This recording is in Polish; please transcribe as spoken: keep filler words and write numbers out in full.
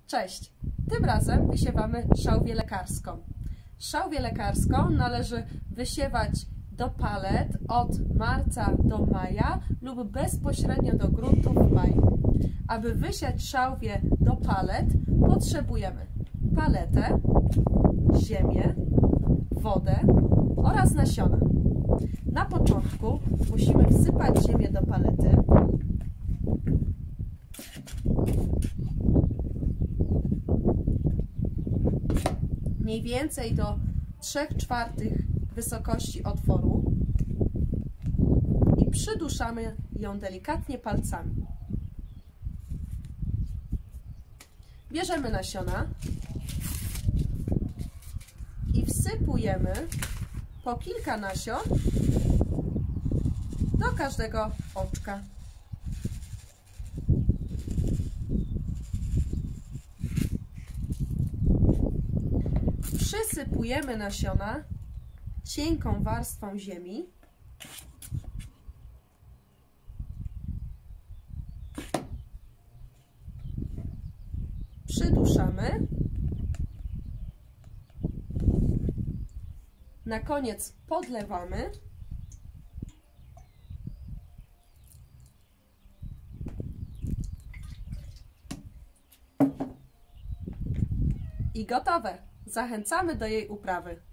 Cześć! Tym razem wysiewamy szałwię lekarską. Szałwię lekarską należy wysiewać do palet od marca do maja lub bezpośrednio do gruntu w maju. Aby wysiać szałwię do palet, potrzebujemy paletę, ziemię, wodę oraz nasiona. Na początku musimy wsypać ziemię do palety. Mniej więcej do trzech czwartych wysokości otworu i przyduszamy ją delikatnie palcami. Bierzemy nasiona i wsypujemy po kilka nasion do każdego oczka. Przysypujemy nasiona cienką warstwą ziemi. Przyduszamy. Na koniec podlewamy. I gotowe! Zachęcamy do jej uprawy.